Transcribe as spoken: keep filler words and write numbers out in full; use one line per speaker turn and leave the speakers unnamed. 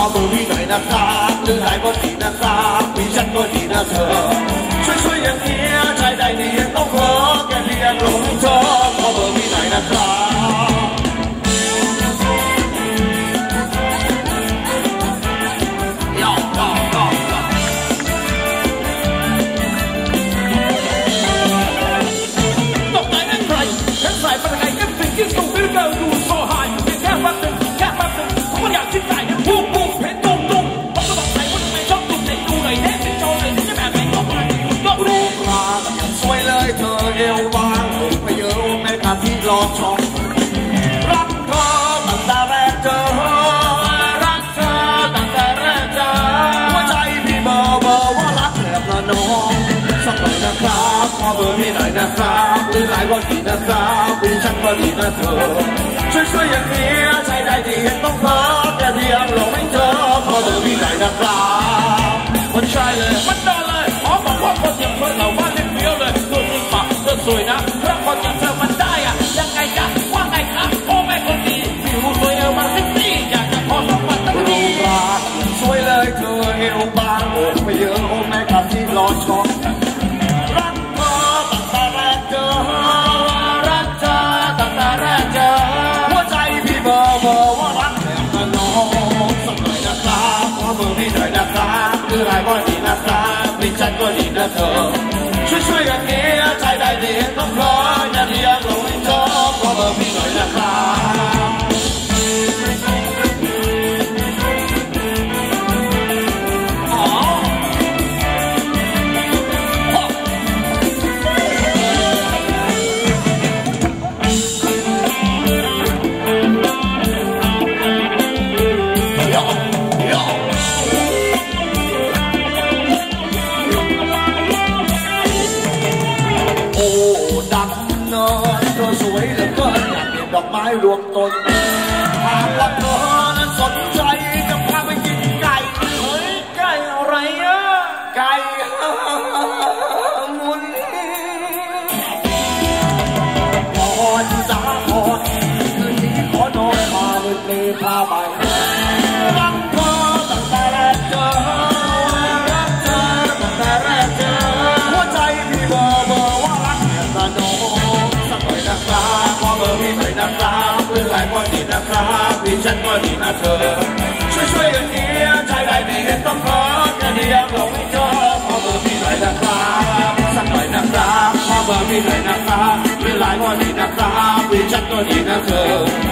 อเบอร์พี่หน่อยนะครับหรือหลายก็ดีนะครับมีฉันก็ดีนะเธอช่วยช่วยอย่างนี้ใจใดดีต้องขอแค่เพียงหลงเธอขอเบอร์พี่หน่อยนะครับที่รอชมรักเธอตั้งแต่แรกเจอรักเธอตั้งแต่แรกเจอหัวใจพี่เบอร์เบอร์ว่ารักแบบละน้องสักหน่อยนะครับขอเบอร์พี่หน่อยนะครับหรือหลายวันดีนะครับมีฉันก็ดีนะเธอช่วยช่วยอย่างนี้ใจใดที่เห็นต้องเพ้อแค่เพียงหลงให้เธอขอเบอร์พี่หน่อยนะครับมันใช่เลยมันโดนเลยขอบอกว่าคนอย่างเธอเราว่าเล่นเบี้ยวเลยตัวจริงปากเธอสวยนะรักคนอย่างเธอมันได้อะยังไงจ๊ะว่าไงครับโอ้แม่คนดีผิวสวยเอวมาสิบสี่อยากจะขอสักวันตั้งรูปร่างสวยเลยเธอเอวบางโอ้ไปเยอะโอ้แม่ครับที่รอชมรักเธอตั้งแต่แรกเจอรักเธอตั้งแต่แรกเจอหัวใจพี่เบอร์เบอร์ว่ารักแบบละน้องสักหน่อยนะครับขอเบอร์พี่หน่อยนะครับหรือไรก็ดีนะครับมีฉันก็ดีนะเธอช่วยช่วยอย่างนี้ใจใดดีต้องรออย่าเรียกเราให้ชอบขอเบอร์พี่หน่อยนะครับสวยเหลือเกินอยากเห็นดอกไม้รวมต้นหากว่าเธอนั้นสนใจจะพาไปกินไก่เฮ้ยไก่อะไรอะไก่มุนพรจ้าพรคืนนี้ขอนอนมาเลยเปลพาไปรักเธอตั้งแต่แรกเจอรักเธอตั้งแต่แรกเจอหัวใจพี่เบอร์เบอร์ว่ารักแต่ละน้องนะครับขอเบอร์พี่หน่อยนะครับหรือหลายคนดีนะครับมีฉันก็ดีนะเธอช่วยช่วยอย่างนี้ใจใดดีเห็นต้องขอแค่เดียวเราไม่ชอบขอเบอร์พี่หน่อยนะครับสักหน่อยนะครับขอเบอร์พี่หน่อยนะครับหรือหลายคนดีนะครับมีฉันก็ดีนะเธอ